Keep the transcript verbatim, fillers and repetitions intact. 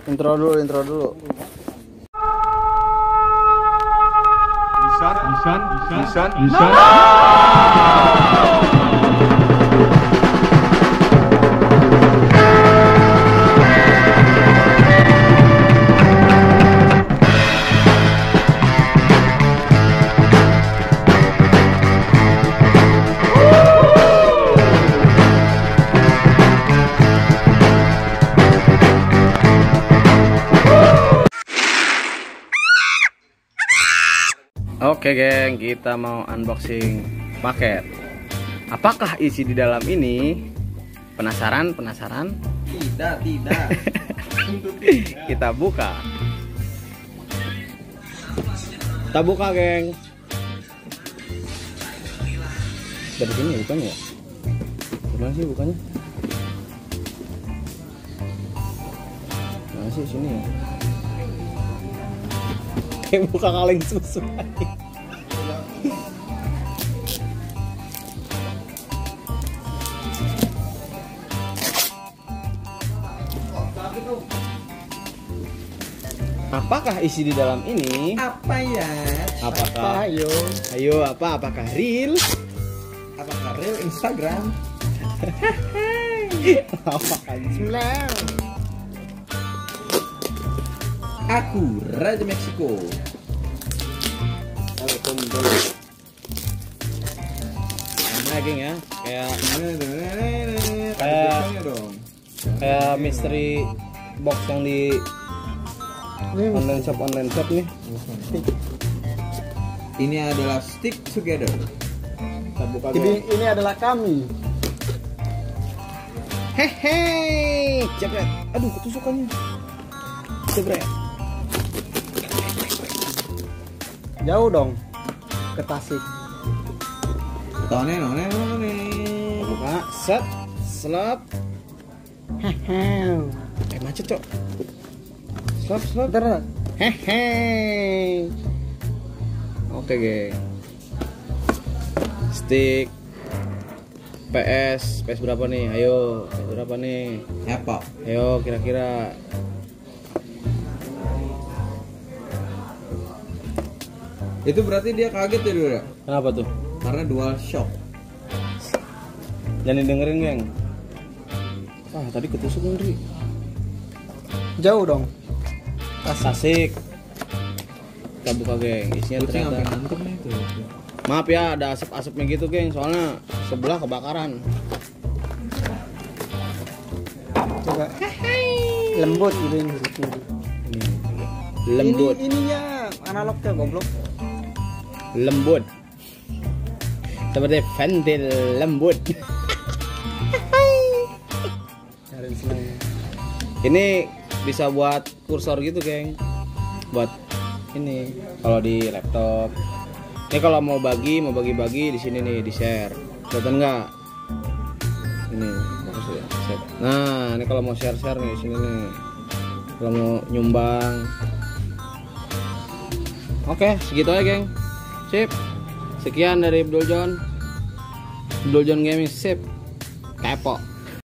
Intro dulu, intro dulu. Lisan, lisan, lisan, lisan. Oke geng, kita mau unboxing paket. Apakah isi di dalam ini? Penasaran? Penasaran? Tidak, tidak. Kita buka. Kita buka geng. Dari sini bukannya ya? Gimana sih bukannya? Mana sih sini ya? Kayak buka kaleng susu lagi. Apakah isi di dalam ini? Apa ya? Apakah? Apa, ayo. Ayo apa? Apakah real? Apakah real Instagram? Apakah Bismillah. Aku Raja Meksiko. Nah, geng ya, kayak kayak kayak mystery box yang di online shop online shop nih. Ini adalah stick together. Kita buka Ini, ini adalah kami. Hehe, jebret. Aduh, ketusukannya. Jebret. Jauh dong ke Tasik. Tone, none, none. Buka, set, slot. Hehehe. Eh macet cok. Slot, slot. Bentar. Hehe. Oke geng. Stick P S, P S berapa nih? Ayo, P S berapa nih? Apa? Ayo kira-kira. Itu berarti dia kaget ya dulu ya? Kenapa tuh? Karena dual shock. Jangan dengerin geng. Ah tadi ketusuk Andri. Jauh dong. Tasik. Kita buka geng. Isinya Kucing sampai ternyata. ngantuk nih tuh. Maaf ya ada asap-asapnya gitu geng. Soalnya sebelah kebakaran. Coba. Lembut gitu ini. Ini lembut. Ini, ininya analognya goblok. Lembut. Seperti ventil lembut. Cari senang. Ini bisa buat kursor gitu geng. Buat ini kalau di laptop. Ini kalau mau bagi, mau bagi-bagi di sini nih, di share. Kelihatan nggak? Ini bagus ya. Share. Nah, ini kalau mau share-share nih di sini nih. Kalau mau nyumbang. Oke, segitu aja geng. Sip. Sekian dari Abdul John. Abdul John Gaming sip. Kepo.